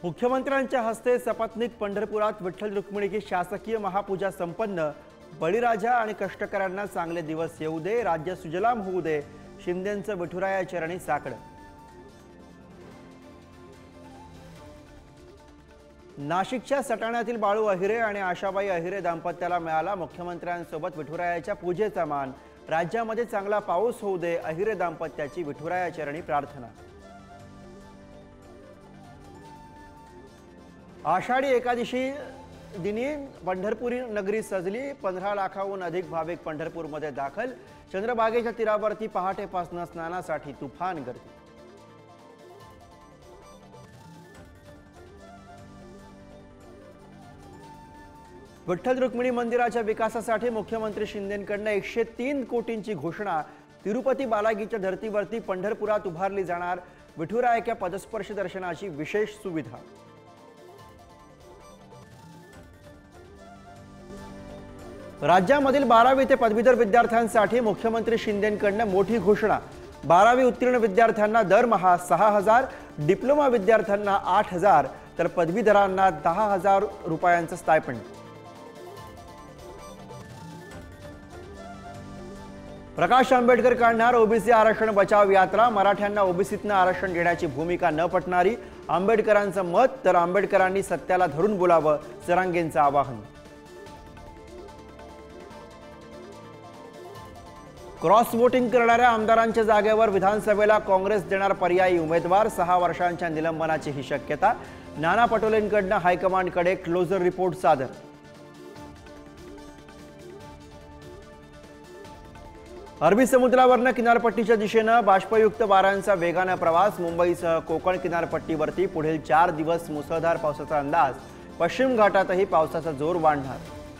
मुख्यमंत्र्यांच्या हस्ते सपत्नीक पंढरपुरात विठ्ठल रुक्मिणीची शासकीय महापूजा संपन्न। बळीराजा आणि कष्टकऱ्यांना चांगले दिवस येऊ दे, राज्य सुजलाम होऊ दे, शिंदेंचं विठुराया चरणी साकडं। नाशिकच्या सटाण्यातील बाळू अहिरे आणि आशाबाई अहिरे दाम्पत्याला मिळाला मुख्यमंत्र्यांसोबत विठुरायाच्या पूजेचा मान। राज्यामध्ये चांगला पाऊस होऊ दे, अहिरे दाम्पत्याची विठुराया चरणी प्रार्थना। आषाढी एकादशी दिनी पंढरपुरी नगरी सजली। 15 लाखाहून अधिक भाविक पंढरपूरमध्ये दाखल। चंद्रभागेच्या तीरावरती पहाटेपासून स्नानासाठी तुफान गर्दी। विठ्ठल रुक्मिणी मंदिराच्या विकासासाठी मुख्यमंत्री शिंदेंकडून 103 कोटींची घोषणा। तिरुपती बालाजीच्या धर्तीवरती पंढरपुरात उभारली जाणार विठुरायाच्या पदस्पर्श दर्शनाची विशेष सुविधा। राज्यामधील 12वी ते पदवीधर विद्यार्थ्यांसाठी मुख्यमंत्री शिंदेंकडून मोठी घोषणा। 12वी उत्तीर्ण विद्यार्थ्यांना दरमहा 6,000, डिप्लोमा विद्यार्थ्यांना 8,000 तर पदवीधरांना 10,000 रुपयांचं स्टायपेंड। प्रकाश आंबेडकर काढणार ओबीसी आरक्षण बचाव यात्रा। मराठ्यांना ओबीसीतनं आरक्षण देण्याची भूमिका न पटणारी आंबेडकरांचं मत, तर आंबेडकरांनी सत्याला धरून बोलावं, जरांगेंचं आवाहन। क्रॉस वोटिंग करणाऱ्या आमदारांच्या जागेवर विधानसभेला काँग्रेस देणार पर्यायी उमेदवार। 6 वर्षांच्या निलंबनाची ही शक्यता। नाना पटोलेंकडून हायकमांडकडे क्लोजर रिपोर्ट सादर। अरबी समुद्रावरनं किनारपट्टीच्या दिशेनं बाष्पयुक्त वाऱ्यांचा वेगानं प्रवास। मुंबईसह कोकण किनारपट्टीवरती पुढील 4 दिवस मुसळधार पावसाचा अंदाज। पश्चिम घाटातही पावसाचा जोर वाढणार।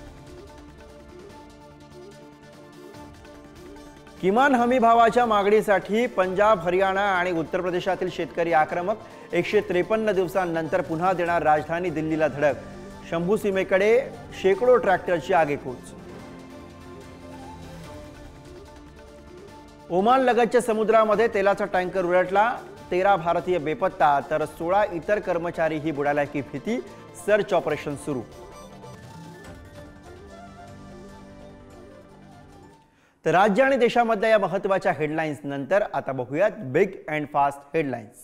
किमान हमी भावाच्या मागणीसाठी पंजाब, हरियाणा आणि उत्तर प्रदेशातील शेतकरी आक्रमक। 153 दिवसांनंतर पुन्हा देणार राजधानी दिल्लीला धडक। शंभू सीमेकडे शेकडो ट्रॅक्टरची आगेकूच। ओमान लगतच्या समुद्रामध्ये तेलाचा टँकर उलटला। 13 भारतीय बेपत्ता तर 16 इतर कर्मचारीही बुडाल्याची भीती। सर्च ऑपरेशन सुरू। तर राज्य आणि देशामधल्या या महत्त्वाच्या हेडलाईन्स नंतर आता बघूयात बिग अँड फास्ट हेडलाईन्स।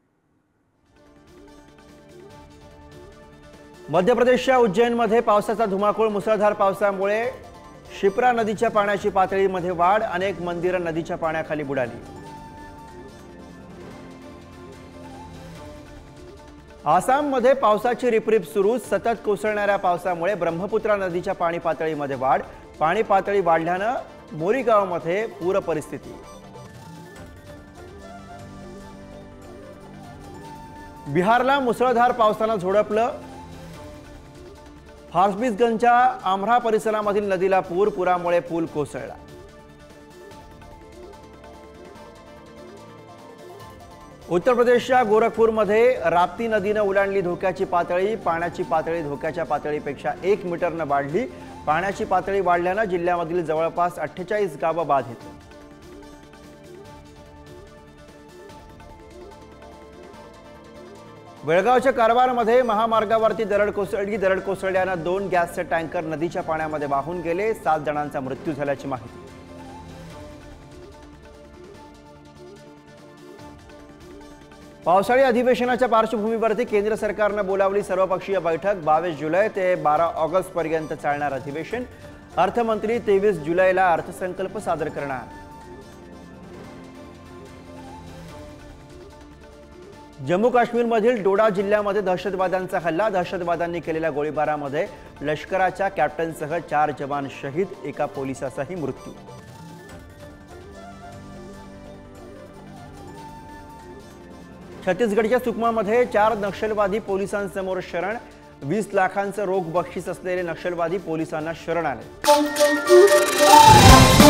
मध्य प्रदेशच्या उज्जैनमध्ये पावसाचा धुमाकूळ। मुसळधार पावसामुळे शिप्रा नदीच्या पाण्याची पातळीमध्ये वाढ। अनेक मंदिरं नदीच्या पाण्याखाली बुडाली। आसाममध्ये पावसाची रिपरिप सुरू। सतत कोसळणाऱ्या पावसामुळे ब्रह्मपुत्रा नदीच्या पाणी पातळीमध्ये वाढ। पाणी पातळी वाढल्यानं मोरीगावमध्ये पूर परिस्थिती। बिहारला मुसळधार पावसानं झोडपलं। फारबिसगंजच्या आम्रा परिसरामधील नदीला पूर। पुरामुळे पूल कोसळला। उत्तर प्रदेशच्या गोरखपूरमध्ये राप्ती नदीनं ओलांडली धोक्याची पातळी। पाण्याची पातळी धोक्याच्या पातळीपेक्षा 1 मीटरनं वाढली। पाण्याची पातळी वाढल्यानं जिल्ह्यामधील जवळपास 48 गावं बाधित। बेळगावच्या कारवारमध्ये महामार्गावरती दरड कोसळली। दरड कोसळल्यानं 2 गॅसचे टँकर नदीच्या पाण्यामध्ये वाहून गेले। 7 जणांचा मृत्यू झाल्याची माहिती। पावसाळी अधिवेशनाच्या पार्श्वभूमीवरती केंद्र सरकारनं बोलावली सर्वपक्षीय बैठक। 22 जुलै ते 12 ऑगस्ट पर्यंत चालणार अधिवेशन। अर्थमंत्री 23 जुलैला अर्थसंकल्प सादर करणार। जम्मू काश्मीरमधील डोडा जिल्ह्यामध्ये दहशतवाद्यांचा हल्ला। दहशतवाद्यांनी केलेल्या गोळीबारामध्ये लष्कराच्या कॅप्टनसह 4 जवान शहीद। एका पोलिसाचाही मृत्यू। छत्तीसगडच्या सुकमामध्ये 4 नक्षलवादी पोलिसांसमोर शरण। 20 लाखांचं रोख बक्षीस असलेले नक्षलवादी पोलिसांना शरण आले।